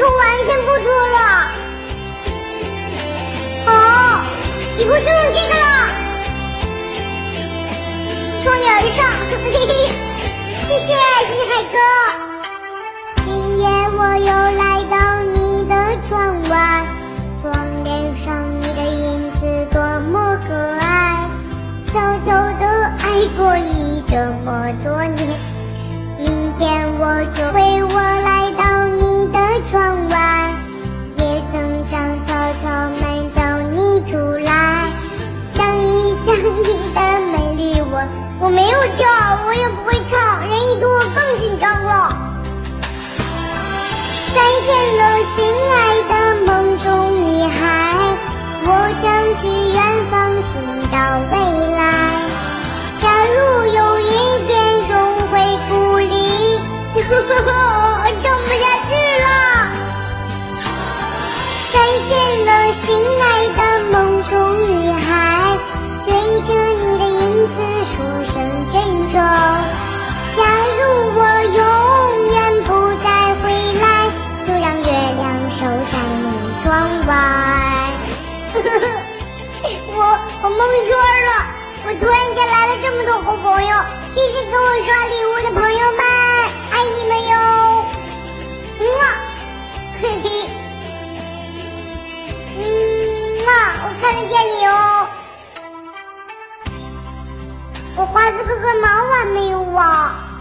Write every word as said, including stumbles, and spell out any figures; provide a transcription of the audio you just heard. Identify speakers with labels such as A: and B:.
A: 抽完先不抽了。好，以后就用这个了。窗帘上，嘿嘿，谢谢谢谢海哥。今夜我又来到你的窗外，窗帘上你的影子多么可爱，悄悄地爱过你这么多年，明天我就会我来到你的窗外，也曾想悄悄门找你出来，想一想你的美丽，我我没有跳，我也不会唱，人一多更紧张了。再见了心爱的梦中女孩，我将去远方寻找未来，假如有一天终会故里，我撑不下去了。再见了心爱的梦中女孩，对着你的影子说声珍重，假如我永远不再回来，就让月亮守在你窗外。我我蒙圈了，我突然间来了这么多好朋友，谢谢给我刷礼物的朋友们，爱你们哟。嗯啊，嘿嘿，嗯啊，我看得见你哦。我花子哥哥忙完没有啊？